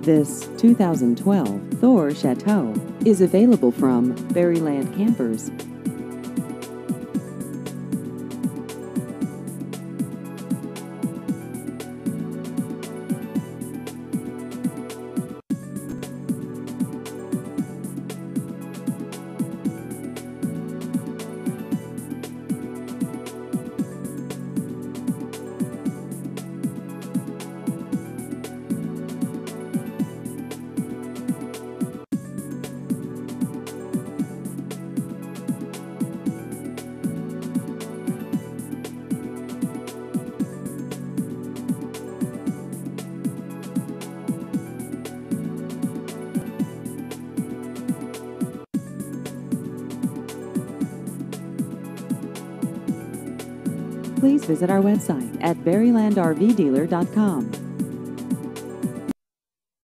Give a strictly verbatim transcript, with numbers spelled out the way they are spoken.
This two thousand twelve Thor Chateau is available from Berryland Campers. Please visit our website at berryland r v dealer dot com.